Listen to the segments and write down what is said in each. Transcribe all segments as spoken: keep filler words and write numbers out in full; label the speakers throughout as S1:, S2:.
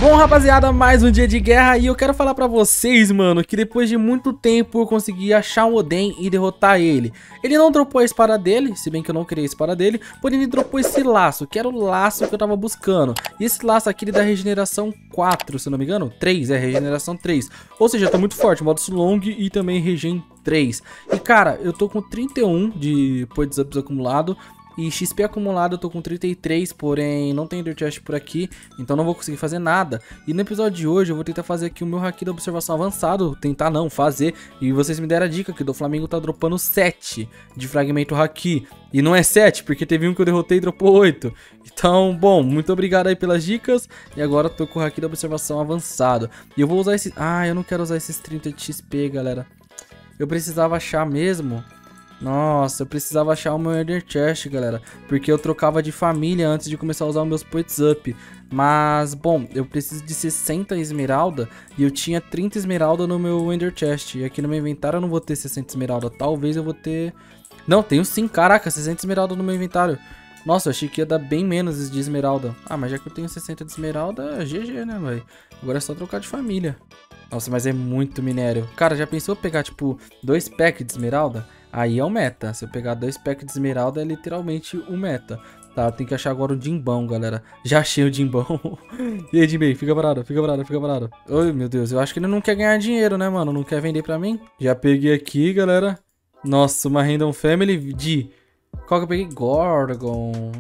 S1: Bom, rapaziada, mais um dia de guerra e eu quero falar pra vocês, mano, que depois de muito tempo eu consegui achar um Oden e derrotar ele. Ele não dropou a espada dele, se bem que eu não criei a espada dele, porém ele dropou esse laço, que era o laço que eu tava buscando. E esse laço aqui ele dá regeneração quatro, se não me engano, três, é regeneração três. Ou seja, tá muito forte, modo long e também regen três. E cara, eu tô com trinta e um de points ups acumulado. E X P acumulado eu tô com trinta e três, porém não tem Ender Chest por aqui, então não vou conseguir fazer nada. E no episódio de hoje eu vou tentar fazer aqui o meu haki da observação avançado, tentar não, fazer. E vocês me deram a dica que o do Flamengo tá dropando sete de fragmento haki. E não é sete, porque teve um que eu derrotei e dropou oito. Então, bom, muito obrigado aí pelas dicas. E agora eu tô com o haki da observação avançado. E eu vou usar esse... Ah, eu não quero usar esses trinta de X P, galera. Eu precisava achar mesmo... Nossa, eu precisava achar o meu Ender Chest, galera, porque eu trocava de família antes de começar a usar os meus points up. Mas, bom, eu preciso de sessenta esmeralda e eu tinha trinta esmeralda no meu Ender Chest. E aqui no meu inventário eu não vou ter sessenta esmeralda, talvez eu vou ter... Não, tenho sim, caraca, sessenta esmeralda no meu inventário. Nossa, eu achei que ia dar bem menos de esmeralda. Ah, mas já que eu tenho sessenta de esmeralda, G G, né, velho? Agora é só trocar de família. Nossa, mas é muito minério. Cara, já pensou pegar, tipo, dois packs de esmeralda? Aí é o meta. Se eu pegar dois packs de esmeralda, é literalmente o meta. Tá, tem que achar agora o Jimbão, galera. Já achei o Jimbão. E aí, Jimbei, fica parado, fica parado, fica parado. Ai, meu Deus, eu acho que ele não quer ganhar dinheiro, né, mano? Não quer vender pra mim. Já peguei aqui, galera. Nossa, uma Random Family de... Qual que eu peguei? Gorgon.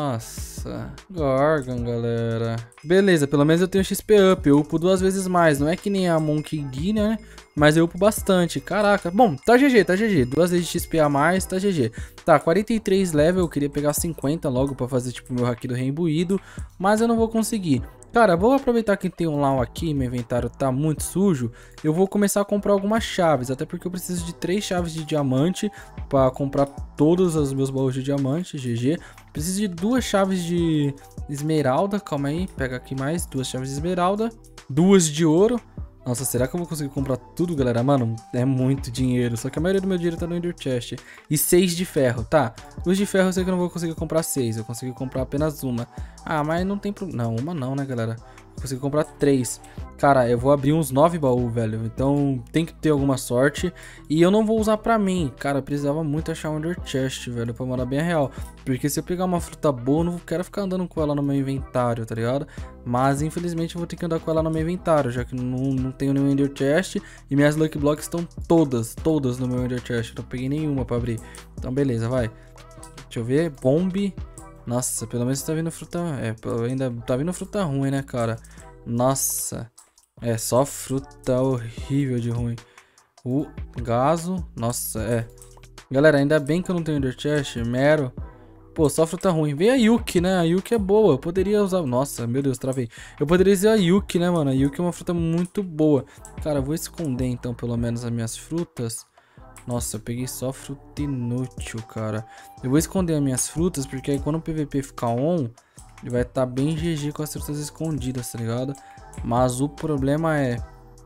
S1: Nossa. Gorgon, galera. Beleza, pelo menos eu tenho X P up. Eu upo duas vezes mais. Não é que nem a Monkey D, né? Mas eu upo bastante. Caraca. Bom, tá G G, tá G G. Duas vezes X P a mais, tá G G. Tá, quarenta e três level. Eu queria pegar cinquenta logo pra fazer, tipo, meu haki do reimbuído. Mas eu não vou conseguir. Cara, vou aproveitar que tem um Lau aqui, meu inventário tá muito sujo. Eu vou começar a comprar algumas chaves, até porque eu preciso de três chaves de diamante para comprar todos os meus baús de diamante, G G. Preciso de duas chaves de esmeralda, calma aí, pega aqui mais, duas chaves de esmeralda, duas de ouro. Nossa, será que eu vou conseguir comprar tudo, galera? Mano, é muito dinheiro. Só que a maioria do meu dinheiro tá no Ender Chest. E seis de ferro, tá? Os de ferro eu sei que eu não vou conseguir comprar seis. Eu consegui comprar apenas uma. Ah, mas não tem problema. Não, uma não, né, galera? Eu consegui comprar três. Cara, eu vou abrir uns nove baús, velho. Então tem que ter alguma sorte. E eu não vou usar pra mim. Cara, eu precisava muito achar um Ender Chest, velho, pra mandar bem a real. Porque se eu pegar uma fruta boa, eu não quero ficar andando com ela no meu inventário, tá ligado? Mas infelizmente eu vou ter que andar com ela no meu inventário, já que não, não tenho nenhum Ender Chest. E minhas Lucky Blocks estão todas, todas no meu Ender Chest. Eu não peguei nenhuma pra abrir. Então beleza, vai. Deixa eu ver. Bombe. Nossa, pelo menos tá vindo fruta... É, ainda tá vindo fruta ruim, né, cara? Nossa. É, só fruta horrível de ruim. O gaso. Nossa, é. Galera, ainda bem que eu não tenho Ender Chest. Mero. Pô, só fruta ruim. Vem a Yuki, né? A Yuki é boa. Eu poderia usar... Nossa, meu Deus, travei. Eu poderia usar a Yuki, né, mano? A Yuki é uma fruta muito boa. Cara, eu vou esconder, então, pelo menos as minhas frutas. Nossa, eu peguei só fruta inútil, cara. Eu vou esconder as minhas frutas, porque aí quando o P V P ficar on, ele vai estar tá bem G G com as frutas escondidas, tá ligado? Mas o problema é...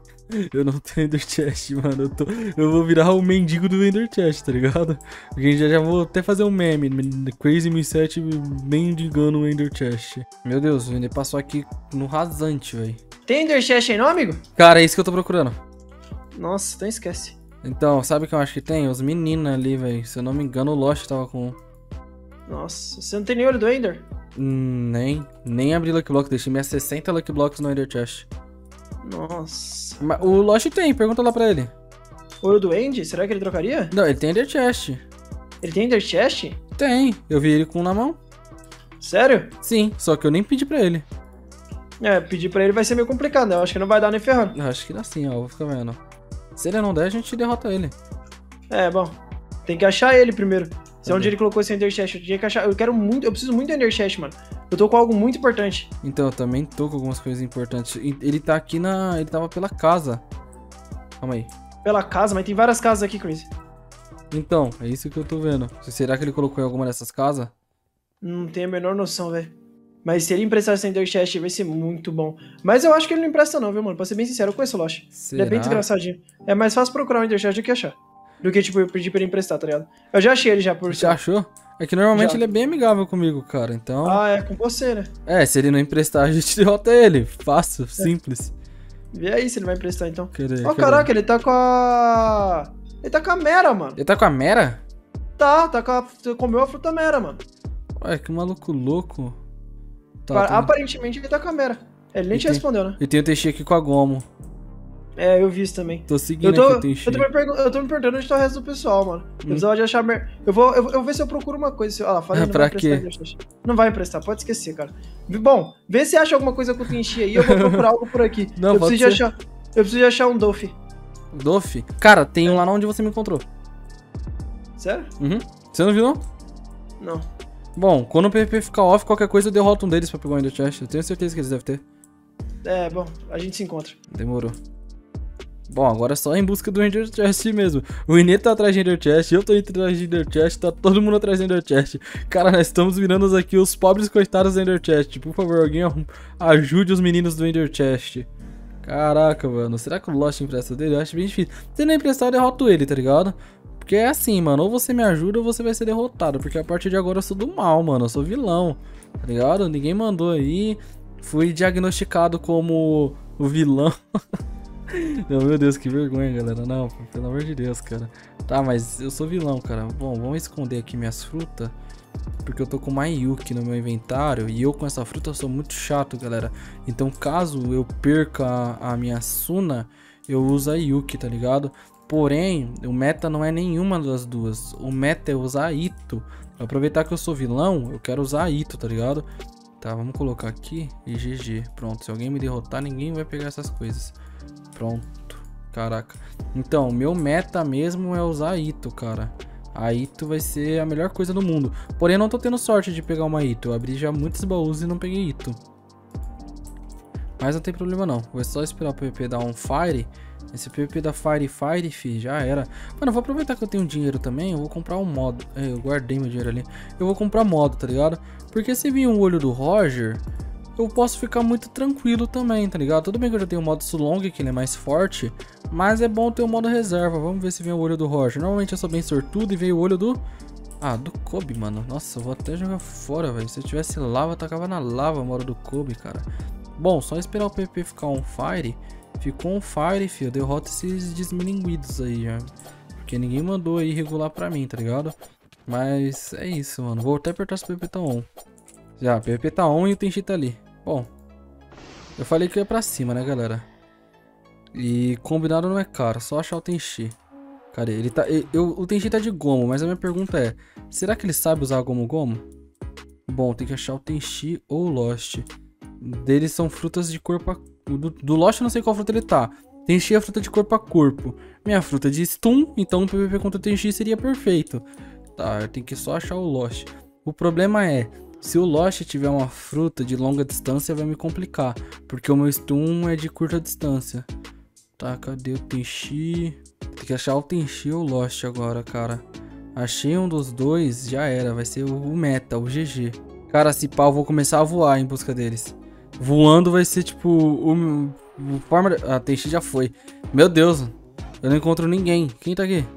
S1: Eu não tenho Ender Chest, mano. Eu, tô... eu vou virar o mendigo do Ender Chest, tá ligado? Porque já, já vou até fazer um meme. Crazy Me sete mendigando o Ender Chest. Meu Deus, ele passou aqui no rasante, velho.
S2: Tem Ender Chest aí não, amigo?
S1: Cara, é isso que eu tô procurando.
S2: Nossa, então esquece.
S1: Então, sabe o que eu acho que tem? Os meninos ali, velho. Se eu não me engano, o Lost tava com...
S2: Nossa, você não tem nem olho do Ender?
S1: Hum, nem. Nem abri Lucky Block. Deixei minhas sessenta Lucky Blocks no Ender Chest.
S2: Nossa.
S1: Mas o Lost tem, pergunta lá pra ele.
S2: Olho do End? Será que ele trocaria?
S1: Não, ele tem Ender Chest.
S2: Ele tem Ender Chest?
S1: Tem. Eu vi ele com um na mão.
S2: Sério?
S1: Sim, só que eu nem pedi pra ele.
S2: É, pedir pra ele vai ser meio complicado, né? Eu acho que não vai dar nem ferrando.
S1: Eu acho que dá sim, ó. Vou ficar vendo. Se ele não der, a gente derrota ele.
S2: É, bom. Tem que achar ele primeiro. Se
S1: Tá
S2: é onde
S1: bem.
S2: ele colocou esse Ender Chest, eu tinha que achar. Eu quero muito. Eu preciso muito do Ender Chest, mano. Eu tô com algo muito importante.
S1: Então, eu também tô com algumas coisas importantes. Ele tá aqui na... Ele tava pela casa. Calma aí.
S2: Pela casa, mas tem várias casas aqui, Chris.
S1: Então, é isso que eu tô vendo. Será que ele colocou em alguma dessas casas?
S2: Não tenho a menor noção, velho. Mas se ele emprestar esse Ender Chest, vai ser muito bom. Mas eu acho que ele não empresta não, viu, mano? Pra ser bem sincero, eu conheço o Lost. Ele é bem desgraçadinho. É mais fácil procurar o Ender Chest do que achar. Do que, tipo, eu pedir pra ele emprestar, tá ligado? Eu já achei ele já, por
S1: Você achou? É que normalmente
S2: Já.
S1: ele é bem amigável comigo, cara, então...
S2: Ah, é com você, né?
S1: É, se ele não emprestar, a gente derrota ele. Fácil, simples.
S2: Vê aí se ele vai emprestar, então.
S1: Cadê,
S2: Ó,
S1: cadê?
S2: caraca, ele tá com a... Ele tá com a Mera, mano.
S1: Ele tá com a Mera?
S2: Tá, tá com a... Comeu a fruta Mera, mano.
S1: Ué, que maluco louco. Tá,
S2: Pa-
S1: tá.
S2: Aparentemente ele tá com a Mera. Ele nem
S1: E
S2: te
S1: tem-
S2: respondeu, né?
S1: E tem o Teixi aqui com a Gomo.
S2: É, eu vi isso também.
S1: Tô seguindo
S2: Eu tô,
S1: aqui o
S2: eu,
S1: Teixi.
S2: tô me pergun- eu tô me perguntando onde tá o resto do pessoal, mano. Eu
S1: Hum.
S2: precisava de achar... Mer... Eu, vou, eu, vou, eu vou ver se eu procuro uma coisa. Se... Olha lá, falei, não
S1: Pra
S2: vai emprestar.
S1: quê?
S2: Deixa, deixa. Não vai emprestar, pode esquecer, cara. Bom, vê se acha alguma coisa com o Tenchi aí, eu vou procurar algo por aqui.
S1: Não,
S2: eu,
S1: pode
S2: preciso de
S1: ser.
S2: achar, eu preciso de achar um Doff.
S1: Doff? Cara, tem um lá onde você me encontrou.
S2: Sério?
S1: Uhum. Você não viu, não?
S2: Não.
S1: Bom, quando o P V P ficar off, qualquer coisa eu derroto um deles pra pegar o Ender Chest. Eu tenho certeza que eles devem ter.
S2: É, bom, a gente se encontra.
S1: Demorou. Bom, agora é só em busca do Ender Chest mesmo. O Inê tá atrás de Ender Chest, eu tô atrás de Ender Chest, tá todo mundo atrás de Ender Chest. Cara, nós estamos virando aqui os pobres coitados do Ender Chest. Por favor, alguém ajude os meninos do Ender Chest. Caraca, mano. Será que o Lost empresta dele? Eu acho bem difícil. Se ele não emprestar, eu derroto ele, tá ligado? Porque é assim, mano. Ou você me ajuda ou você vai ser derrotado. Porque a partir de agora eu sou do mal, mano. Eu sou vilão, tá ligado? Ninguém mandou aí. Fui diagnosticado como o vilão. Não, meu Deus, que vergonha, galera. Não, pelo amor de Deus, cara. Tá, mas eu sou vilão, cara. Bom, vamos esconder aqui minhas frutas. Porque eu tô com uma Yuki no meu inventário. E eu com essa fruta sou muito chato, galera. Então caso eu perca a, a minha Suna, eu uso a Yuki, tá ligado? Porém, o meta não é nenhuma das duas. O meta é usar a Ito. Pra aproveitar que eu sou vilão, eu quero usar a Ito, tá ligado? Tá, vamos colocar aqui e G G. Pronto, se alguém me derrotar, ninguém vai pegar essas coisas. Pronto, caraca. Então, o meu meta mesmo é usar a Ito, cara. A Ito vai ser a melhor coisa do mundo. Porém, eu não tô tendo sorte de pegar uma Ito. Eu abri já muitos baús e não peguei Ito. Mas não tem problema não. Vou só esperar o P V P dar um Fire. Esse P V P da Fire Fire, fi, já era. Mano, eu vou aproveitar que eu tenho dinheiro também. Eu vou comprar um modo. É, eu guardei meu dinheiro ali. Eu vou comprar modo, tá ligado? Porque se vir um olho do Roger, eu posso ficar muito tranquilo também, tá ligado? Tudo bem que eu já tenho o modo Sulong, que ele é mais forte. Mas é bom ter o modo reserva. Vamos ver se vem o olho do Roger. Normalmente eu sou bem sortudo e veio o olho do... Ah, do Kobe, mano. Nossa, eu vou até jogar fora, velho. Se eu tivesse lava, eu tacava na lava a moda do Kobe, cara. Bom, só esperar o P V P ficar on fire. Ficou on fire, filho. Derrota esses desmilinguidos aí, já. Porque ninguém mandou aí regular pra mim, tá ligado? Mas é isso, mano. Vou até apertar se o P V P tá on. Já, o P V P tá on e o Tenchi tá ali. Bom, eu falei que eu ia pra cima, né, galera? E combinado não é caro, só achar o Tenchi. Cadê? Ele tá, eu, eu, o Tenchi tá de gomo, mas a minha pergunta é: será que ele sabe usar gomo gomo? Bom, tem que achar o Tenchi ou o Lost. Deles são frutas de corpo a... Do, do Lost eu não sei qual fruta ele tá. Tenchi é fruta de corpo a corpo. Minha fruta é de stun, então o P V P contra o Tenchi seria perfeito. Tá, eu tenho que só achar o Lost. O problema é, se o Lost tiver uma fruta de longa distância, vai me complicar. Porque o meu stun é de curta distância. Tá, cadê o Tenchi? Tem que achar o Tenchi ou o Lost agora, cara. Achei um dos dois, já era. Vai ser o meta, o G G. Cara, se pau, eu vou começar a voar em busca deles. Voando vai ser tipo o, o forma... Ah, Tenchi já foi. Meu Deus, eu não encontro ninguém. Quem tá aqui?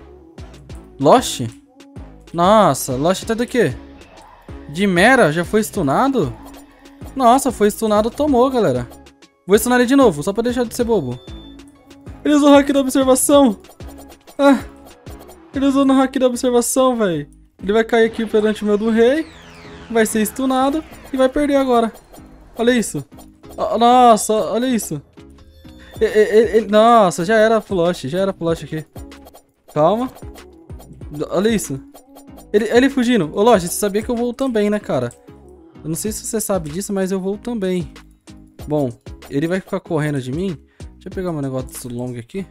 S1: Lost? Nossa, Lost tá do quê? De Mera? Já foi stunado? Nossa, foi stunado, tomou, galera. Vou stunar ele de novo, só pra deixar de ser bobo. Ele usou o hack da observação. Ah, ele usou no hack da observação, velho. Ele vai cair aqui perante o meu do rei. Vai ser stunado e vai perder agora. Olha isso. Oh, nossa, olha isso. Ele, ele, ele, nossa, já era Lost, já era Lost aqui. Calma. Olha isso. Ele, ele fugindo. Ô, Lost, você sabia que eu vou também, né, cara? Eu não sei se você sabe disso, mas eu vou também. Bom, ele vai ficar correndo de mim. Deixa eu pegar meu negócio long aqui.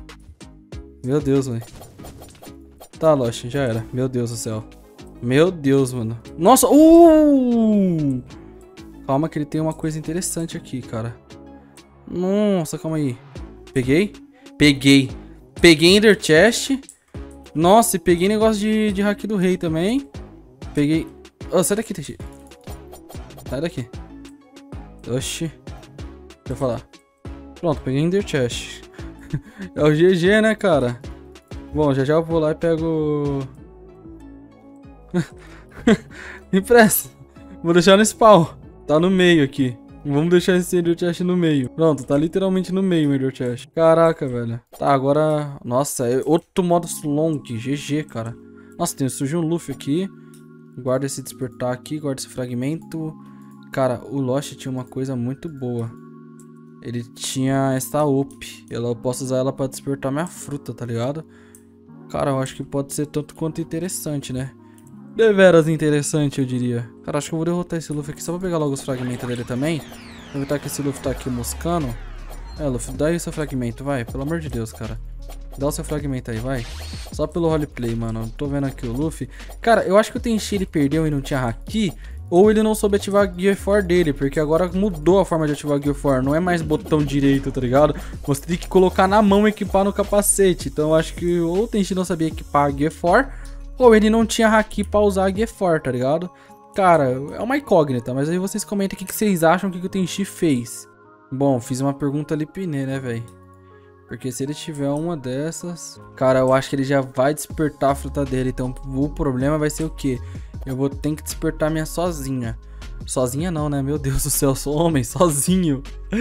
S1: Meu Deus, velho. Tá, Lost, já era. Meu Deus do céu. Meu Deus, mano. Nossa, uh! Calma que ele tem uma coisa interessante aqui, cara. Nossa, calma aí. Peguei? Peguei. Peguei Ender Chest. Nossa, e peguei negócio de, de hack do rei também. Peguei... Oh, sai daqui, Tenchi. Sai daqui. Oxi. Deixa eu falar. Pronto, peguei Ender Chest. É o G G, né, cara? Bom, já já eu vou lá e pego... Empresta. Vou deixar no spawn. Tá no meio aqui. Vamos deixar esse Ender Chest no meio. Pronto, tá literalmente no meio o Ender Chest. Caraca, velho. Tá, agora... Nossa, é outro modo long. G G, cara. Nossa, tem, surgiu um Luffy aqui. Guarda esse despertar aqui, guarda esse fragmento. Cara, o Lost tinha uma coisa muito boa. Ele tinha essa O P. Eu posso usar ela pra despertar minha fruta, tá ligado? Cara, eu acho que pode ser tanto quanto interessante, né? Deveras interessante, eu diria. Cara, acho que eu vou derrotar esse Luffy aqui só pra pegar logo os fragmentos dele também. Aproveitar que esse Luffy tá aqui moscando. É, Luffy, dá aí o seu fragmento, vai. Pelo amor de Deus, cara. Dá o seu fragmento aí, vai. Só pelo roleplay, mano. Tô vendo aqui o Luffy. Cara, eu acho que o Tenchi ele perdeu e não tinha Haki. Ou ele não soube ativar a Gear quatro dele. Porque agora mudou a forma de ativar a Gear quatro. Não é mais botão direito, tá ligado? Você tem que colocar na mão e equipar no capacete. Então eu acho que ou o Tenchi não sabia equipar a Gear quatro. Ou ele não tinha Haki pra usar a Gear quatro, tá ligado? Cara, é uma incógnita. Mas aí vocês comentem o que, que vocês acham que, que o Tenchi fez. Bom, fiz uma pergunta ali Piné, né, velho? Porque se ele tiver uma dessas... Cara, eu acho que ele já vai despertar a fruta dele. Então o problema vai ser o quê? Eu vou ter que despertar a minha sozinha. Sozinha não, né? Meu Deus do céu, eu sou homem, sozinho.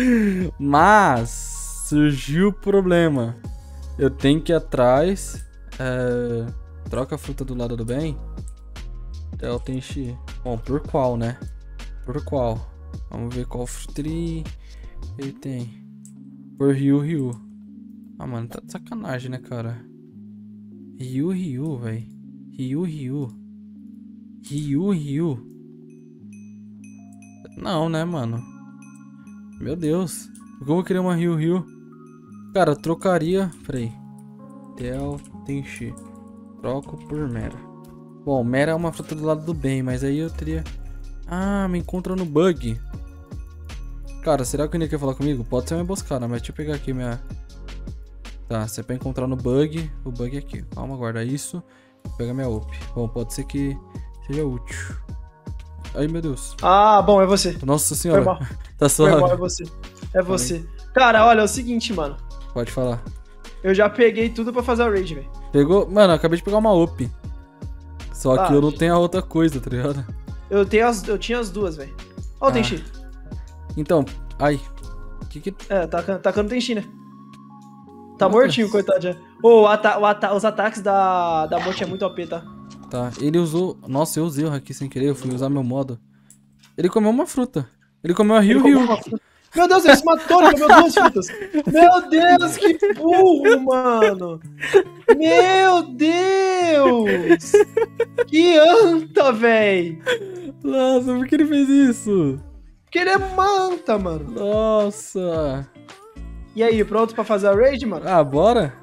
S1: Mas... surgiu o problema. Eu tenho que ir atrás... É... Troca a fruta do lado do bem. Até o Tenchi. Bom, por qual, né? Por qual? Vamos ver qual fruta ele, ele tem. Por Ryu Ryu. Ah, mano, tá de sacanagem, né, cara? Ryu Ryu, velho. Ryu Ryu. Ryu Ryu. Não, né, mano? Meu Deus. Como eu vou querer uma Ryu Ryu? Cara, eu trocaria... Peraí. Tel Tenchi. Troco por Mera. Bom, Mera é uma fruta do lado do bem, mas aí eu teria... Ah, me encontra no bug. Cara, será que o Nick quer falar comigo? Pode ser uma emboscada, mas deixa eu pegar aqui minha... Tá, se é pra encontrar no bug, o bug é aqui. Calma, guarda isso. Vou pegar minha O P. Bom, pode ser que seja útil. Ai, meu Deus.
S2: Ah, bom, é você.
S1: Nossa senhora.
S2: Foi mal.
S1: Tá suave.
S2: Foi mal, é você. É você. Cara, olha, é o seguinte, mano.
S1: Pode falar.
S2: Eu já peguei tudo pra fazer a raid, velho.
S1: Pegou? Mano, eu acabei de pegar uma O P. Só
S2: ah,
S1: que eu não tenho a outra coisa, tá ligado?
S2: Eu, tenho as, eu tinha as duas, velho. Ó o ah. Tenchi.
S1: Então, ai. Que que...
S2: É, tacando, tacando Tenchi, né? Tá Nossa. mortinho, coitadinho. Ô, oh, ata o ata os ataques da, da morte é muito O P, tá?
S1: Tá, ele usou... Nossa, eu usei o Haki sem querer, eu fui usar meu modo. Ele comeu uma fruta. Ele comeu a Ryu Ryu.
S2: Meu Deus, ele se matou, ele comeu duas frutas. Meu Deus, que burro, mano. Meu Deus. Que anta, véi.
S1: Nossa, por que ele fez isso?
S2: Porque ele é manta, mano.
S1: Nossa.
S2: E aí, pronto pra fazer a raid, mano?
S1: Ah, bora?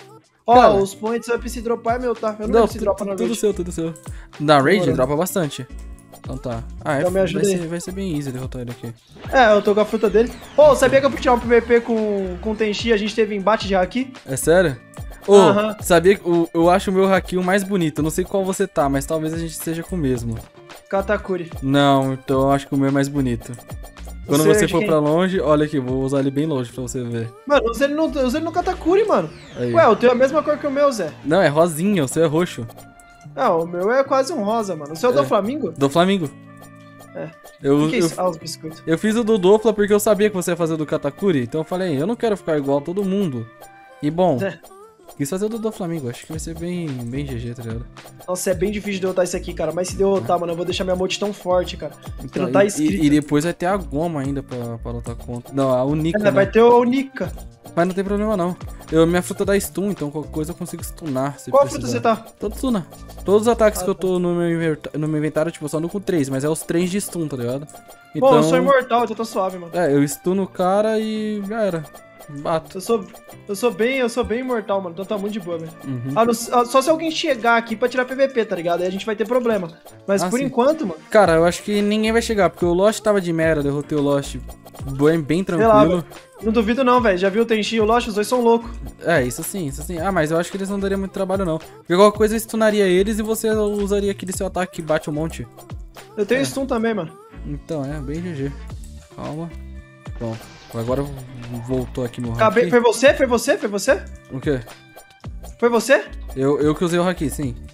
S2: Ó, Cara, os points up se dropar é meu, tá? Eu não, não se dropa na raid.
S1: Tudo seu, tudo seu. Na raid dropa bastante. Então tá. Ah,
S2: então
S1: é, vai, ser, vai ser bem easy derrotar ele aqui.
S2: É, eu tô com a fruta dele. Ô, oh, sabia que eu fui tirar um P V P com, com o Tenchi e a gente teve embate de Haki?
S1: É sério? Ô, oh, uh-huh. sabia que eu, eu acho o meu Haki o mais bonito. Eu não sei qual você tá, mas talvez a gente esteja com o mesmo.
S2: Katakuri.
S1: Não, então eu acho que o meu é mais bonito. Quando você, você for quem? pra longe, olha aqui, vou usar ele bem longe pra você ver.
S2: Mano, usa ele no, usa ele no Katakuri, mano. Aí. Ué, o teu é a mesma cor que o meu, Zé.
S1: Não, é rosinha, o seu é roxo.
S2: Não, o meu é quase um rosa, mano. O seu é, é do Flamingo?
S1: Do Flamingo.
S2: É.
S1: Eu,
S2: que que é isso?
S1: Eu,
S2: ah, os biscoitos.
S1: Eu fiz o do Dofla porque eu sabia que você ia fazer o do Katakuri. Então eu falei, eu não quero ficar igual a todo mundo. E bom, é. quis fazer o do Doflamingo. Acho que vai ser bem, bem G G, tá ligado?
S2: Nossa, é bem difícil de derrotar isso aqui, cara. Mas se derrotar, é. mano, eu vou deixar minha mote tão forte, cara. Então, não tá
S1: e,
S2: escrito.
S1: E, e depois vai ter a Goma ainda pra, pra lutar contra. Não, a Unica. É, né?
S2: Vai ter a Unica.
S1: Mas não tem problema não. Eu, minha fruta dá stun, então qualquer coisa eu consigo stunar. Se
S2: Qual
S1: precisar.
S2: fruta você tá?
S1: Todo stuna. Todos os ataques ah, que eu tô no meu, inventário, no meu inventário, tipo, eu só ando com três, mas é os três de stun, tá ligado?
S2: Então, bom, eu sou imortal, então tô suave, mano.
S1: É, eu stuno o cara e já era. Bato.
S2: Eu sou, eu sou bem, eu sou bem imortal, mano, então tá muito de boa, velho.
S1: Uhum.
S2: Ah, só se alguém chegar aqui pra tirar P V P, tá ligado? Aí a gente vai ter problema. Mas ah, por sim. enquanto, mano...
S1: Cara, eu acho que ninguém vai chegar, porque o Lost tava de mera, derrotei o Lost bem, bem tranquilo.
S2: Lá, não duvido não, velho. Já viu o Tenchi e o Lost? Os dois são loucos.
S1: É, isso sim, isso sim. Ah, mas eu acho que eles não dariam muito trabalho, não. Porque qualquer coisa eu stunaria eles e você usaria aquele seu ataque que bate um monte.
S2: Eu tenho
S1: é.
S2: stun também, mano.
S1: Então, é, bem G G. Calma. Bom, agora voltou aqui no
S2: Acabei...
S1: Haki.
S2: Foi você? Foi você? Foi você?
S1: O quê?
S2: Foi você?
S1: Eu, eu que usei o Haki, sim.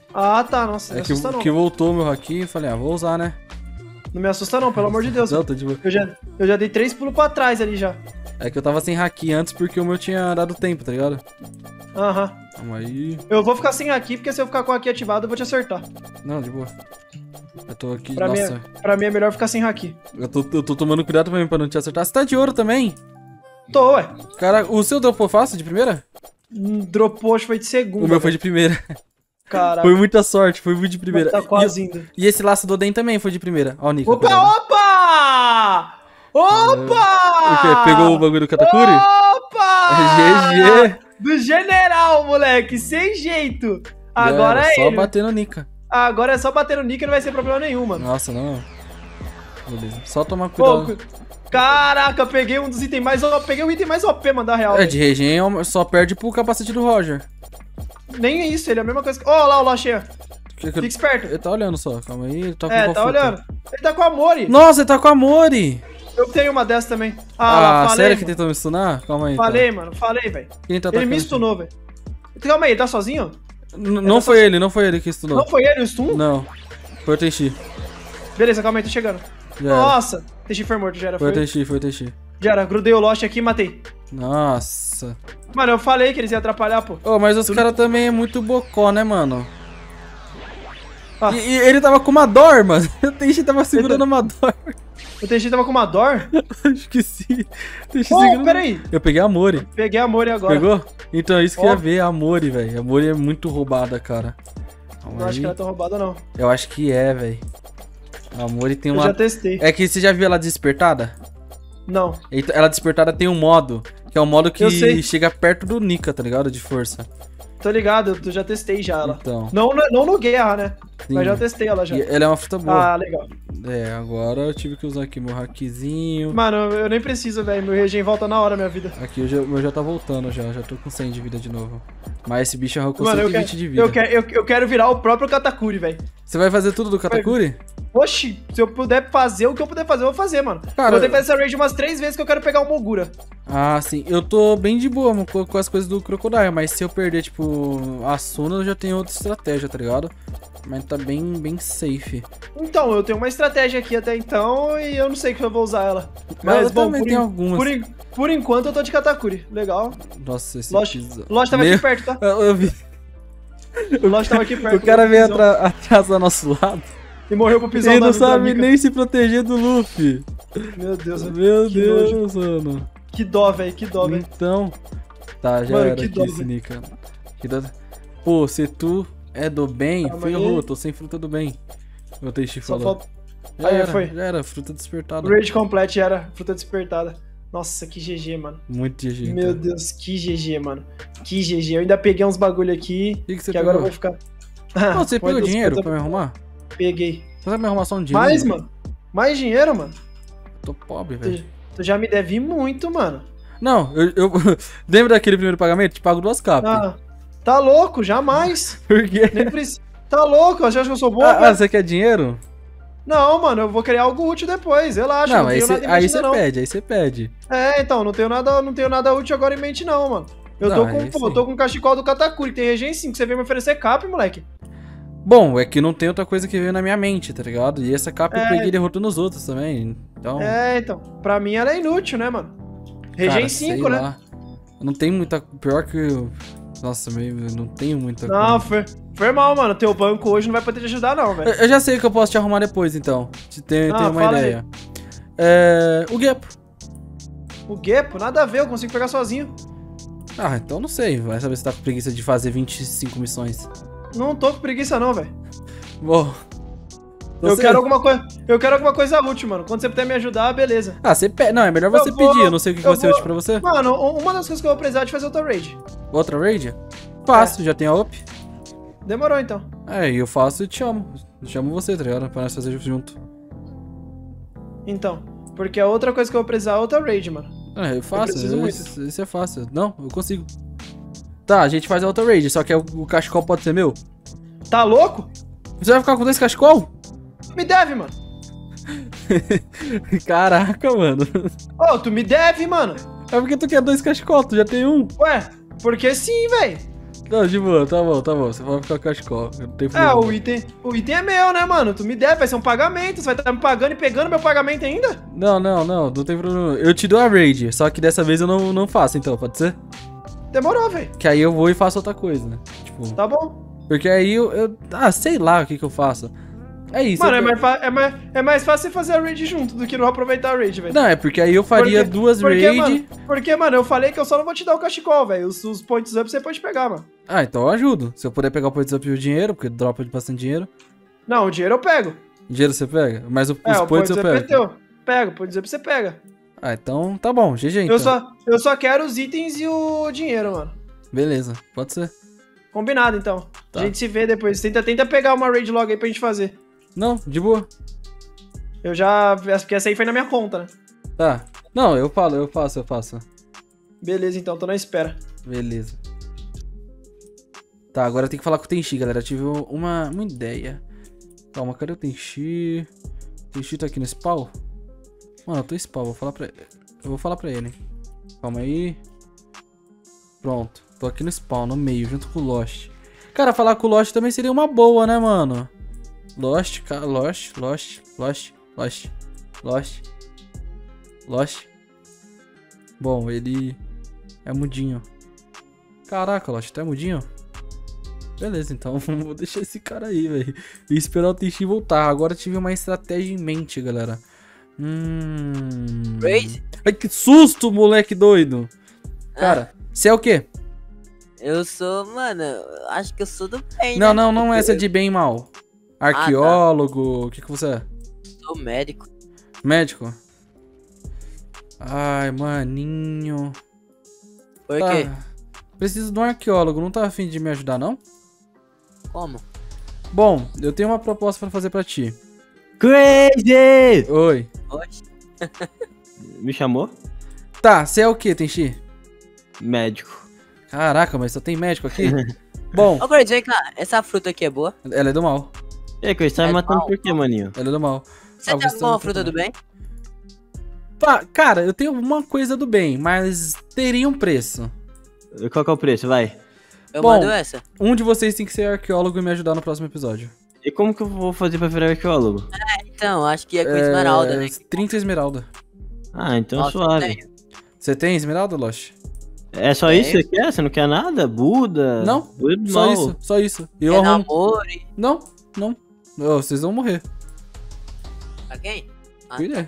S2: Ah, tá, nossa, não
S1: É
S2: me
S1: que,
S2: assusta não.
S1: que voltou meu haki e falei, ah, vou usar, né?
S2: Não me assusta não, pelo amor de Deus.
S1: Não, tô de boa.
S2: Eu já, eu já dei três pulos pra trás ali já.
S1: É que eu tava sem haki antes porque o meu tinha dado tempo, tá ligado?
S2: Aham.
S1: Calma aí.
S2: Eu vou ficar sem haki, porque se eu ficar com o haki ativado, eu vou te acertar.
S1: Não, de boa. Eu tô aqui,
S2: Pra, mim,
S1: nossa.
S2: é- pra mim é melhor ficar sem haki.
S1: Eu tô, eu tô tomando cuidado também pra não te acertar. Você tá de ouro também?
S2: Tô, ué.
S1: Cara, o seu dropou fácil de primeira?
S2: Hum, Dropou, acho que foi de segunda.
S1: O meu foi de primeira.
S2: Caraca,
S1: Foi muita sorte, foi muito de primeira.
S2: tá quase indo.
S1: E, e esse laço do Oden também foi de primeira. Ó, o Nika.
S2: Opa,
S1: cuidado.
S2: opa! Opa!
S1: O quê? Pegou o bagulho do Katakuri?
S2: Opa!
S1: G G.
S2: Do general, moleque, sem jeito. Agora
S1: Já era,
S2: é
S1: só
S2: ele.
S1: bater no Nika.
S2: Agora é só bater no Nick e não vai ser problema nenhum, mano.
S1: Nossa, não. Beleza. Só tomar
S2: Pô,
S1: cuidado.
S2: cu- Caraca, eu peguei um dos itens mais O P. Peguei o item mais O P, mano, da real.
S1: É,
S2: velho.
S1: de regen só perde pro capacete do Roger.
S2: Nem é isso, ele é a mesma coisa que... Ó, lá, o Loxinha.
S1: Que- que-
S2: Fica esperto.
S1: Ele tá olhando só, calma aí. Ele tá com
S2: É,
S1: qual
S2: tá
S1: fruta?
S2: olhando. Ele tá com a Mori.
S1: Nossa, ele tá com a Mori.
S2: Eu tenho uma dessa também. Ah,
S1: Ah,
S2: lá, falei,
S1: sério que
S2: mano.
S1: tentou me stunar? Calma aí.
S2: Falei, mano, falei, velho.
S1: Então. Quem tá
S2: Ele me
S1: atacando?
S2: stunou, velho. Calma aí, ele tá sozinho?
S1: N- Não foi ele, não foi ele que stunou.
S2: Não foi ele o stun?
S1: Não. Foi o Tenchi.
S2: Beleza, calma aí, tô chegando.
S1: Já era.
S2: Nossa, Teixi foi morto, já era.
S1: Foi o
S2: Foi.
S1: Tenchi, foi o Tenchi.
S2: Já era, grudei o Lost aqui e matei.
S1: Nossa.
S2: Mano, eu falei que eles iam atrapalhar, pô.
S1: Ô, mas os caras também é muito bocó, né, mano?
S2: Ah.
S1: E, e ele tava com uma dor, mano. O Tenchi tava segurando uma dor.
S2: O Teixi tava com uma dor.
S1: Esqueci. Tenchi
S2: Pô,
S1: segurando...
S2: peraí.
S1: Eu peguei a Mori.
S2: Peguei a Mori agora.
S1: Pegou? Então é isso que
S2: Ó.
S1: eu ia ver, a Mori, velho. A Mori é muito roubada, cara. Calma
S2: Não acho
S1: aí.
S2: que ela tá roubada, não.
S1: Eu acho que é, velho. A Mori tem
S2: Eu
S1: uma...
S2: já testei.
S1: É que você já viu ela despertada?
S2: Não.
S1: Eita, ela despertada tem um modo, que é o modo que
S2: Eu sei.
S1: chega perto do Nika, tá ligado? De força.
S2: Tô ligado, eu já testei já ela.
S1: Então.
S2: Não, não, não no guerra, né?
S1: Sim.
S2: Mas já testei ela já.
S1: E ela é uma fruta boa.
S2: Ah, legal.
S1: É, agora eu tive que usar aqui meu hackzinho.
S2: Mano, eu nem preciso, velho. Meu regen volta na hora, minha vida.
S1: Aqui o já- o meu já tá voltando já, já tô com cem de vida de novo. Mas esse bicho arrancou
S2: Mano, eu
S1: cento e vinte
S2: quero,
S1: de vida.
S2: eu, quero, eu, eu quero virar o próprio Katakuri, velho.
S1: Você vai fazer tudo do Katakuri?
S2: Oxi, se eu puder fazer o que eu puder fazer, eu vou fazer, mano.
S1: Cara,
S2: vou ter que fazer essa raid umas três vezes que eu quero pegar o Mogura.
S1: Ah, sim. Eu tô bem de boa mano, com, com as coisas do Crocodile, mas se eu perder, tipo, a Suna, eu já tenho outra estratégia, tá ligado? Mas tá bem, bem safe.
S2: Então, eu tenho uma estratégia aqui até então e eu não sei que eu vou usar ela. Mas,
S1: eu
S2: bom,
S1: também
S2: por,
S1: tenho
S2: en-
S1: algumas.
S2: por, en- por enquanto eu tô de Katakuri. Legal.
S1: Nossa, esse
S2: Lost,
S1: pisa-
S2: Lost tava
S1: Meu-
S2: aqui perto, tá?
S1: Eu, eu vi.
S2: O Lost tava aqui perto.
S1: O cara veio
S2: pisão.
S1: atra- atrás do nosso lado.
S2: E morreu pro pisão
S1: Ele
S2: da-
S1: não
S2: da
S1: sabe
S2: Nika.
S1: nem se proteger do Luffy.
S2: Meu Deus,
S1: Meu
S2: que nojo.
S1: Deus, mano.
S2: Que dó, velho, que dó, velho.
S1: Então. Tá, já
S2: Mano,
S1: era
S2: que
S1: aqui
S2: dó,
S1: esse
S2: velho.
S1: Nika. Que dó- Pô, se tu é do bem,
S2: Calma
S1: ferrou,
S2: aí.
S1: tô sem fruta do bem. Eu Teixi
S2: Só
S1: falou.
S2: falta.
S1: Já
S2: Aí,
S1: era,
S2: foi.
S1: já era, fruta despertada.
S2: Raid complete era fruta despertada. Nossa, que G G, mano.
S1: Muito G G.
S2: Meu
S1: então.
S2: Deus, que G G, mano. Que G G. Eu ainda peguei uns bagulho aqui.
S1: O que, que você
S2: que agora eu
S1: pegou?
S2: vou ficar.
S1: Não, você
S2: Pode
S1: pegou
S2: dos
S1: dinheiro
S2: contas-
S1: pra me arrumar?
S2: Peguei.
S1: Você vai me arrumar só um dinheiro?
S2: Mais, mano? Mais dinheiro, mano?
S1: Tô pobre, velho.
S2: Tu, tu já me deve muito, mano.
S1: Não, eu, eu... Lembra daquele primeiro pagamento? Te pago duas capas.
S2: Ah, tá louco, jamais.
S1: Por quê?
S2: Nem precisa. Tá louco? Você acha que eu sou bom?
S1: Ah, ah,
S2: velho?
S1: você quer dinheiro?
S2: Não, mano, eu vou criar algo útil depois, relaxa.
S1: Não,
S2: não
S1: aí
S2: tenho
S1: você
S2: nada em
S1: aí
S2: mente
S1: você
S2: ainda, não.
S1: pede, aí você pede.
S2: É, então, não tenho nada, não tenho nada útil agora em mente, não, mano. Eu
S1: Não,
S2: tô
S1: aí
S2: com, pô,
S1: sim.
S2: eu tô com o cachecol do Katakuri, tem regen cinco. Você veio me oferecer cap, moleque?
S1: Bom, é que não tem outra coisa que veio na minha mente, tá ligado? E essa capa eu
S2: É.
S1: peguei derrotando os outros também. Então,
S2: É, então. Pra mim ela é inútil, né, mano? Regen
S1: cara,
S2: cinco,
S1: sei
S2: né?
S1: lá. Não tem muita. Pior que. eu- Nossa, meio, eu não tenho muita
S2: Não,
S1: coisa.
S2: foi, foi mal, mano. Teu banco hoje não vai poder te ajudar, não, velho.
S1: Eu, eu já sei o que eu posso te arrumar depois, então. Te ter,
S2: Ah,
S1: ter uma
S2: fala aí.
S1: ideia. É. O Gepo.
S2: O Gepo, nada a ver, eu consigo pegar sozinho.
S1: Ah, então não sei. Vai saber se tá com preguiça de fazer vinte e cinco missões.
S2: Não tô com preguiça, não, velho.
S1: Bom.
S2: Eu
S1: você-
S2: quero alguma coisa. Eu quero alguma coisa útil, mano. Quando você puder me ajudar, beleza.
S1: Ah, você pede. Não, é melhor você
S2: Eu vou-
S1: pedir. Eu não sei o que, que
S2: eu
S1: vai ser
S2: vou-
S1: útil pra você.
S2: Mano, u- uma das coisas que eu vou precisar é de fazer outra raid.
S1: Outra raid? Fácil, já tem a op.
S2: Demorou, então.
S1: É, e eu faço e te chamo. Eu chamo você, tá ligado? Pra nós fazer junto.
S2: Então. Porque a outra coisa que eu vou precisar é outra raid, mano.
S1: É, eu faço.
S2: preciso muito.
S1: Isso, isso é fácil. Não, eu consigo. Tá, a gente faz a outra raid, só que o, o cachecol pode ser meu.
S2: Tá louco?
S1: Você vai ficar com dois cachecol?
S2: Me deve, mano.
S1: Caraca, mano.
S2: Ô, tu me deve, mano.
S1: É porque tu quer dois cachecol, tu já tem um.
S2: Ué, porque sim, velho.
S1: Não, de boa, tá bom, tá bom. Você vai ficar com a cachecol. Não tem
S2: É,
S1: problema.
S2: o item, o item é meu, né, mano? Tu me deve, vai ser um pagamento. Você vai estar me pagando e pegando meu pagamento ainda?
S1: Não, não, não, não tem problema. Eu te dou a raid, só que dessa vez eu não, não faço, então, pode ser?
S2: Demorou, velho.
S1: Que aí eu vou e faço outra coisa, né? Tipo,
S2: Tá bom.
S1: porque aí eu, eu. Ah, sei lá o que que eu faço. É isso.
S2: Mano,
S1: eu-
S2: é mais, fa- é, mais, é mais fácil você fazer a raid junto do que não aproveitar a raid, velho.
S1: Não, é porque aí eu faria
S2: Porque-
S1: duas
S2: porque,
S1: raid.
S2: Mano, porque, mano, eu falei que eu só não vou te dar o cachecol, velho. Os, os points up você pode pegar, mano.
S1: Ah, então eu ajudo. Se eu puder pegar o points up e o dinheiro, porque dropa de bastante dinheiro.
S2: Não, o dinheiro eu pego.
S1: Dinheiro você pega? Mas o-
S2: É,
S1: os
S2: o
S1: points eu
S2: up é
S1: pego.
S2: teu. Pega, o points up você pega.
S1: Ah, então tá bom, G G então.
S2: Eu, só, eu só quero os itens e o dinheiro, mano.
S1: Beleza, pode ser.
S2: Combinado, então.
S1: Tá.
S2: A gente se vê depois. Tenta, tenta pegar uma raid log aí pra gente fazer.
S1: Não, de boa.
S2: Eu já... Porque essa aí foi na minha conta, né?
S1: Tá. Não, eu falo, eu faço, eu faço.
S2: Beleza, então. Tô na espera.
S1: Beleza. Tá, agora eu tenho que falar com o Tenchi, galera. Eu tive uma, uma ideia. Calma, cadê o Tenchi? O Tenchi tá aqui no spawn? Mano, eu tô spawn, vou falar pra ele. Eu vou falar pra ele. Calma aí. Pronto. Tô aqui no spawn, no meio, junto com o Lost. Cara, falar com o Lost também seria uma boa, né, mano? Lost, cara, Lost, Lost, Lost, Lost, Lost, Lost. Bom, ele é mudinho. Caraca, Lost, tu é mudinho? Beleza, então vou deixar esse cara aí, velho. E esperar o Tenchi voltar. Agora eu tive uma estratégia em mente, galera. Hum...
S3: Raid?
S1: Ai, que susto, moleque doido. Cara, você é o quê?
S3: Eu sou, mano, eu acho que eu sou do bem,
S1: Não,
S3: né?
S1: não, não essa de bem e mal. Arqueólogo, o que que você é?
S3: Sou médico.
S1: Médico? Ai, maninho.
S3: Por
S1: Tá.
S3: quê?
S1: Preciso de um arqueólogo, não tá afim de me ajudar, não?
S3: Como?
S1: Bom, eu tenho uma proposta pra fazer pra ti.
S4: Crazy!
S1: Oi.
S3: Oxe.
S4: Me chamou?
S1: Tá, você é o quê, Tenchi?
S4: Médico.
S1: Caraca, mas só tem médico aqui? Bom,
S3: Ô, Crazy, vem cá. Essa fruta aqui é boa?
S1: ela é do mal.
S4: E aí, Chris, tá me
S3: É
S4: matando
S3: mal,
S4: por quê,
S3: mal.
S4: maninho?
S1: Ela é do mal.
S3: Você
S1: Ah,
S3: tem
S1: você
S3: alguma
S1: tá
S3: fruta do bem?
S1: Pá, cara, eu tenho uma coisa do bem, mas teria um preço.
S4: Qual que é o preço? Vai.
S3: Eu
S1: Bom.
S3: mando essa.
S1: Um de vocês tem que ser arqueólogo e me ajudar no próximo episódio.
S4: E como que eu vou fazer pra virar arqueólogo?
S3: Então, acho que é com esmeralda, né?
S1: trinta esmeralda.
S4: Ah, então
S3: Nossa,
S4: suave.
S3: tenho.
S1: Você tem esmeralda, Lost?
S4: É só
S3: Tenho.
S4: isso que você quer? Você não quer nada? Buda?
S1: Não,
S4: Buda do
S1: Só
S4: mal.
S1: isso, só isso. Eu
S3: É
S1: arrumo...
S3: namoro e...
S1: Não, não. Ô, vocês vão morrer.
S3: Pra quem? Ah,
S1: Cuida.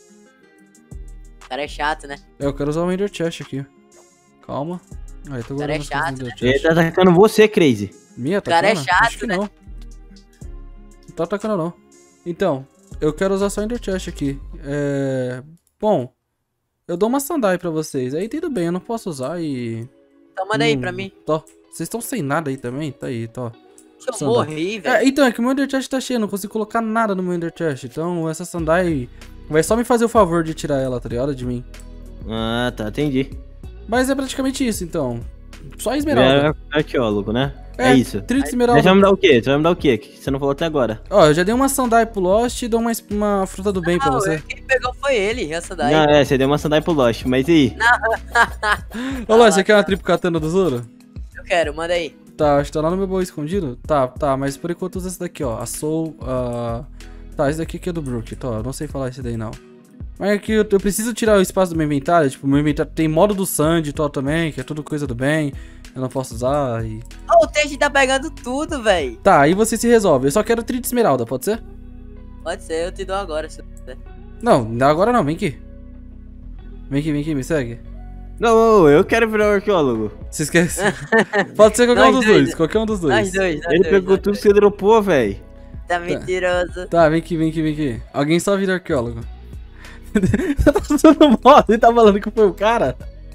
S3: o cara é chato, né?
S1: Eu quero usar o Ender Chest aqui. Calma. Aí, tô
S3: Cara, é
S1: guardando as coisas
S3: chato,
S1: no Ender
S4: Ele
S1: Chest.
S4: tá atacando você, Crazy.
S1: Minha, tá
S3: cara é
S1: atacando?
S3: chato,
S1: Acho que
S3: né?
S1: não. Não tá atacando, não. Então, eu quero usar só o Ender Chest aqui. É... Bom, eu dou uma sandália pra vocês. Aí tudo bem, eu não posso usar e...
S3: Então manda aí
S1: Hum,
S3: pra mim.
S1: Tó. Vocês estão sem nada aí também? Tá aí, tó.
S3: Que eu
S1: sandália.
S3: morri, velho.
S1: É, então, é que o meu Ender Chest tá cheio, eu não consigo colocar nada no meu Ender Chest. Então, essa sandália vai só me fazer o favor de tirar ela, tá ligado? De mim.
S4: Ah, tá, entendi.
S1: Mas é praticamente isso, então. Só esmeralda.
S4: Era arqueólogo, né? É, isso.
S1: trinta
S4: Você
S1: esmeralda.
S4: vai me dar o quê? Você vai me dar o quê? Que você não falou até agora.
S1: Ó, eu já dei uma sandália pro Lost e dou uma, es- uma fruta do bem pra
S3: Não,
S1: você.
S3: quem pegou foi ele, essa daí.
S4: Não, é, você deu uma sandália pro Lost, mas e aí?
S1: Ô, Lost, você quer uma triplo katana do Zoro?
S3: Eu quero, manda aí.
S1: Tá, acho que tá lá no meu baú escondido. Tá, tá, mas por enquanto usa esse daqui, ó. A Soul, a... Tá, esse daqui que é do Brook, tá, eu não sei falar esse daí não. Mas é que eu, eu preciso tirar o espaço do meu inventário, tipo, meu inventário tem modo do Sandy e tal também, que é tudo coisa do bem. Eu não posso usar e...
S3: Ô, o Teixe tá pegando tudo, velho.
S1: Tá, aí você se resolve. Eu só quero trinta esmeralda, pode ser?
S3: Pode ser, eu te dou agora. Se...
S1: Não, agora não, vem aqui. Vem aqui, vem aqui, me segue.
S4: Não, não, eu quero virar um arqueólogo.
S1: Se esquece. Pode ser qualquer um
S3: Nós
S1: dos
S3: dois,
S1: dois, qualquer um dos dois.
S3: Nós dois, nós
S4: Ele
S3: dois,
S4: pegou
S3: nós
S4: tudo
S3: dois.
S4: que você dropou, velho.
S3: Tá mentiroso.
S1: Tá, vem aqui, vem aqui, vem aqui. Alguém só vira arqueólogo. Você tá usando modo, ele tá falando que foi o cara?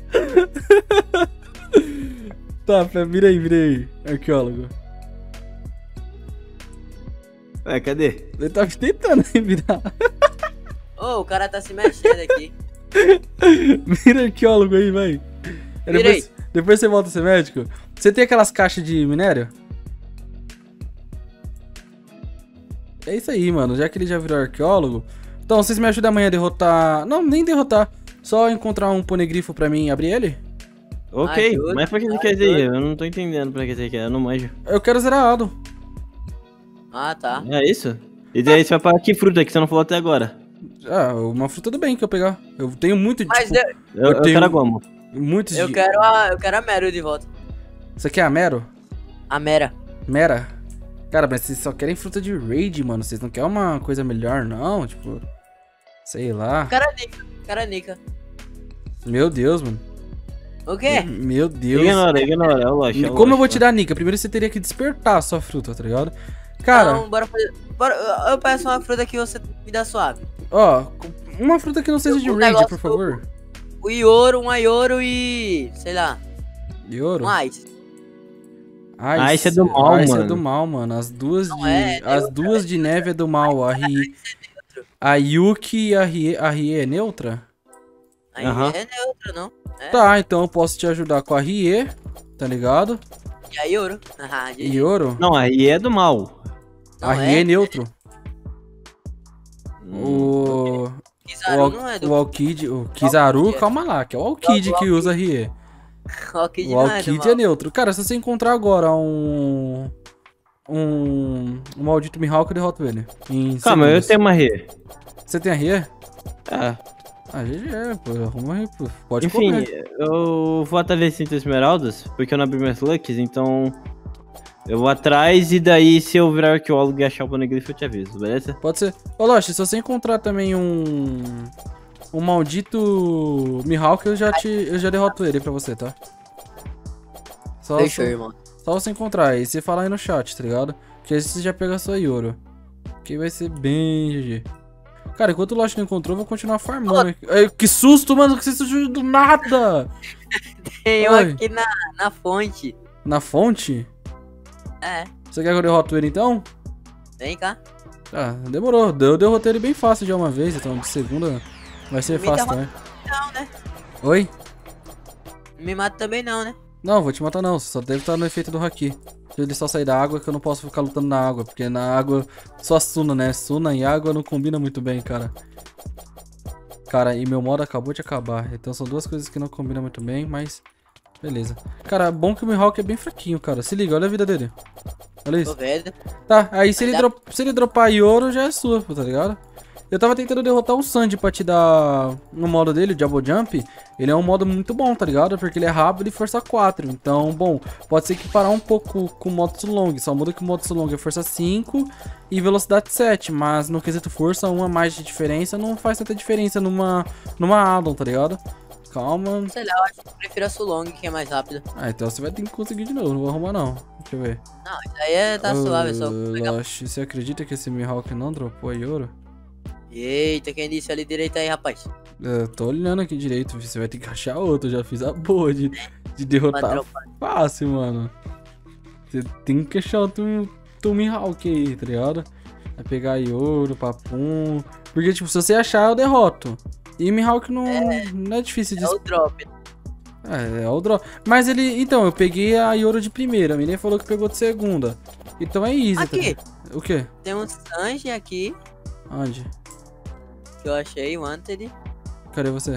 S1: Tá, pé, vira aí, vira aí, arqueólogo.
S4: Ué, cadê?
S1: Ele tá tentando aí virar.
S3: Ô, o cara tá se mexendo aqui.
S1: Vira arqueólogo aí, vai. Aí
S3: Vira
S1: Depois, depois você volta a ser médico. Você tem aquelas caixas de minério? É isso aí, mano. Já que ele já virou arqueólogo. Então, vocês me ajudam amanhã a derrotar... Não, nem derrotar. Só encontrar um ponegrifo pra mim e abrir ele?
S4: Ok,
S3: Ajuda,
S4: mas pra que você quer dizer? Eu não tô entendendo pra que você quer, eu não manjo.
S1: Eu quero zerado.
S3: Ah, tá.
S4: É isso? E daí você vai pra que fruta que você não falou até agora?
S1: Ah, uma fruta do bem que eu pegar. Eu tenho muito,
S3: Mas
S1: tipo,
S3: eu,
S4: Eu,
S1: Eu
S4: eu
S1: tenho-
S4: quero a goma.
S1: muitos
S3: eu
S1: de...
S3: quero a. Eu quero a Mero de volta.
S1: Você quer a Mero?
S3: A Mera.
S1: Mera? Cara, mas vocês só querem fruta de raid, mano. Vocês não querem uma coisa melhor, não? Tipo, sei lá.
S3: Caranica. Caranica.
S1: Meu Deus, mano.
S3: O quê?
S1: Meu Deus.
S4: Ignora, ignora, é o Lost. é o
S1: Como eu
S4: Lost,
S1: vou
S4: tá?
S1: te dar Nika? Primeiro você teria que despertar a sua fruta, tá ligado? Cara,
S3: Não, bora fazer. Bora, eu- eu peço uma fruta que você me dá suave.
S1: ó, uma fruta que não seja de
S3: O
S1: raid,
S3: negócio
S1: por favor.
S3: O Ioro, um Ioro e. sei lá.
S1: De ouro?
S3: Um Ice.
S1: Ah,
S4: Ice é do mal,
S1: Ice é
S4: mano.
S1: do mal, mano. As duas
S3: Não
S1: de.
S3: é, é
S1: as
S3: neutra,
S1: duas de neve é do mal. A Ri. A Yuki e a Rie, a Rie é neutra?
S3: Aí
S4: Aham.
S3: é neutra, não? É.
S1: Tá, então eu posso te ajudar com a Rie, tá ligado?
S3: E a Ioro. Ah,
S1: E ouro?
S4: Não, aí é do mal.
S3: Não
S1: A Rie é neutro.
S4: Hum.
S1: O. O,
S3: Kizaru
S1: Al-
S3: não é
S1: o
S3: do.
S1: Alkid, o Kizaru,
S3: Alkid é.
S1: calma lá, que é o Alkid
S3: O
S1: que
S3: Alkid.
S1: usa a Rie.
S3: O Alkid
S1: O
S3: não é do
S1: Alkid
S3: mal.
S1: é neutro. Cara, se você encontrar agora um. Um. Um maldito Mihawk, eu derroto ele. Em
S4: Calma, eu
S1: segundos.
S4: tenho uma Rê.
S1: Você tem a Rie?
S4: É.
S1: Ah, G G, pô. Arruma aí, pô. Pode
S4: Enfim,
S1: comer.
S4: eu vou atrás das cinco esmeraldas, porque eu não abri minhas lucks, então. Eu vou atrás e daí, se eu virar arqueólogo e achar o Poneglyph, eu te aviso, beleza?
S1: Pode ser. Ô, Lost, se você encontrar também um. Um maldito Mihawk, eu já te. Eu já derroto ele pra você, tá? Só,
S3: Fechou,
S1: só,
S3: irmão.
S1: só você encontrar aí. Você falar aí no chat, tá ligado? Que aí você já pega a sua Yoro. Que vai ser bem G G. Cara, enquanto o Lost não encontrou, eu vou continuar farmando. aqui. Ai, que susto, mano, que você surgiu do nada!
S3: Tem um
S1: Oi.
S3: aqui na, na fonte.
S1: Na fonte?
S3: É,
S1: Você quer que eu derrote ele então?
S3: vem cá.
S1: Ah, demorou. Eu derrotei ele bem fácil já uma vez, então de segunda vai ser
S3: Me
S1: fácil
S3: derrota-
S1: também.
S3: Não, né?
S1: Oi?
S3: Não me mata também não, né?
S1: Não, vou te matar não, você só deve estar no efeito do Haki. Se ele só sair da água, que eu não posso ficar lutando na água, porque na água só Suna, né? Suna e água não combina muito bem, cara. Cara, e meu modo acabou de acabar, então são duas coisas que não combinam muito bem, mas beleza. Cara, bom que o Mihawk é bem fraquinho, cara. Se liga, olha a vida dele. Olha
S3: Tô
S1: isso.
S3: vendo.
S1: Tá, aí se
S3: Vai
S1: ele,
S3: dar-
S1: dro- se ele dropar Yoro, já é sua, tá ligado? Eu tava tentando derrotar o Sandy pra te dar no modo dele, o Double Jump. Ele é um modo muito bom, tá ligado? Porque ele é rápido e força quatro. Então, bom, pode ser que parar um pouco com o modo Sulong. Só muda que o modo Sulong é força cinco e velocidade sete. Mas no quesito força, uma a mais de diferença não faz tanta diferença numa, numa addon, tá ligado? Calma.
S3: Sei lá, eu acho que eu prefiro a Sulong, que é mais rápida.
S1: Ah, então você vai ter que conseguir de novo. Não vou arrumar, não. Deixa eu ver.
S3: Não, isso aí é, tá suave, é só
S1: Ah,
S3: pegar.
S1: Lost, você acredita que esse Mihawk não dropou a Yoro?
S3: Eita, quem disse ali direito aí, rapaz?
S1: Eu tô olhando aqui direito, você vai ter que achar outro. Eu já fiz a boa de, de derrotar
S3: Padrão.
S1: fácil, mano. Você tem que achar outro, outro Mihawk aí, tá ligado? Vai pegar Yoro, Papum. Porque, tipo, se você achar, eu derroto. E Mihawk não é, não é difícil de.
S3: É o drop.
S1: É, é o drop. Mas ele. Então, eu peguei a Yoro de primeira. A menina falou que pegou de segunda. Então é easy, tá
S3: Aqui,
S1: ligado? O quê?
S3: tem um Sanji aqui,
S1: Onde?
S3: que eu achei, o Wanted.
S1: Cadê você?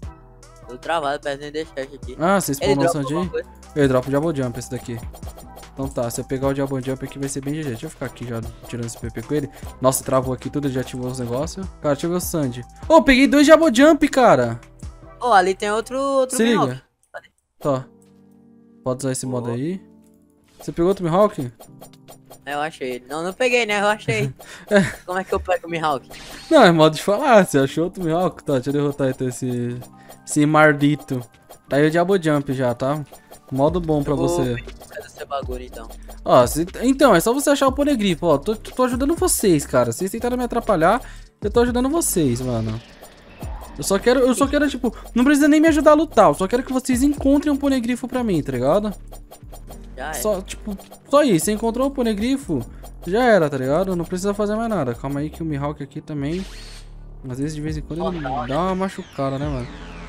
S3: Tô travado, perto de deixar aqui.
S1: Ah, você
S3: Ele
S1: spawnou o
S3: dropa
S1: Sanji
S3: alguma
S1: aí?
S3: coisa?
S1: Eu dropo o Double Jump esse daqui. Então tá, se eu pegar o Double Jump aqui vai ser bem G G. Deixa eu ficar aqui já tirando esse P P com ele. Nossa, travou aqui tudo, já ativou os negócios. Cara, deixa eu ver o Sandy. Ô, oh, peguei dois Double Jump, cara.
S3: Ó, ali tem outro, outro
S1: Se
S3: Mihawk.
S1: liga. Tá. Pode usar esse modo aí. Você pegou outro Mihawk?
S3: É, eu achei ele. Não, não peguei, né? Eu achei. Como é que eu pego o Mihawk?
S1: Não, é modo de falar. Você achou outro Mihawk? Tá, deixa eu derrotar então esse... Esse mardito. Tá aí o Double Jump já, tá? Modo bom pra
S3: Eu vou
S1: você.
S3: Cadê esse bagulho, então?
S1: Ó, se- então, é só você achar o Poneglyph, ó. Tô, tô ajudando vocês, cara. Vocês tentaram me atrapalhar, eu tô ajudando vocês, mano. Eu só quero, eu só quero, tipo, não precisa nem me ajudar a lutar. Eu só quero que vocês encontrem um Poneglyph pra mim, tá ligado?
S3: Já é.
S1: Só, tipo, só isso. Você encontrou o Poneglyph, já era, tá ligado? Não precisa fazer mais nada. Calma aí que o Mihawk aqui também, às vezes, de vez em quando, ele dá uma machucada, né, mano?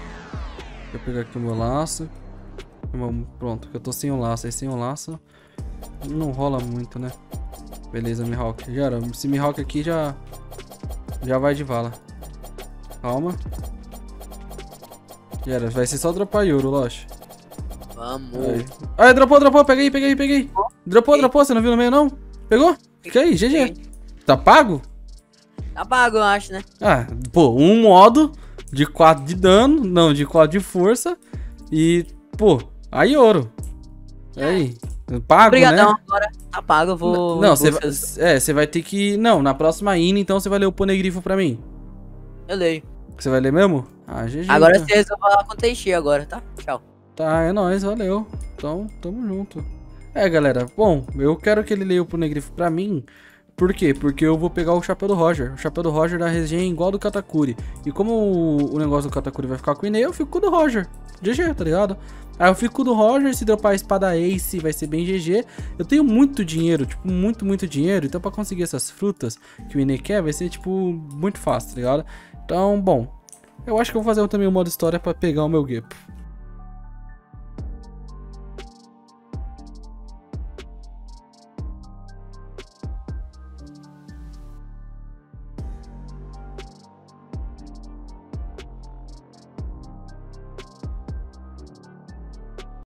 S1: Deixa eu pegar aqui o meu laço. Pronto, que eu tô sem o laço. Aí sem o laço não rola muito, né? Beleza, Mihawk. Já era. Esse Mihawk aqui já já vai de vala. Calma. Já era. Vai ser só dropar Yoro, Lost.
S3: Vamos.
S1: Aí. Aí, dropou, dropou, peguei, peguei, peguei. Dropou, dropou, você não viu no meio, não? Pegou? Fica aí, G G. Tá pago?
S3: Tá pago, eu acho, né?
S1: Ah, pô, um modo de quatro de dano, não, de quatro de força. E, pô, aí ouro. Aí, pago,
S3: Obrigadão,
S1: né?
S3: agora tá pago, eu vou...
S1: Não,
S3: em
S1: você vai,
S3: buscas.
S1: é, você vai ter que... Não, na próxima I N, então você vai ler o Ponegrifo pra mim.
S3: Eu leio.
S1: Você vai ler mesmo? Ah, G G.
S3: Agora
S1: então.
S3: você resolve falar com o Teixeira agora, tá? Tchau.
S1: Tá, é nóis, valeu. Então, tamo junto. É, galera, bom, eu quero que ele leia o Ponegrifo pra mim. Por quê? Porque eu vou pegar o chapéu do Roger. O chapéu do Roger da resenha é igual ao do Katakuri. E como o, o negócio do Katakuri vai ficar com o Inei, eu fico com o do Roger. G G, tá ligado? Aí eu fico com o do Roger, se dropar a espada Ace vai ser bem G G. Eu tenho muito dinheiro, tipo, muito, muito dinheiro. Então pra conseguir essas frutas que o Inei quer, vai ser, tipo, muito fácil, tá ligado? Então, bom, eu acho que eu vou fazer também o modo história pra pegar o meu Gepo.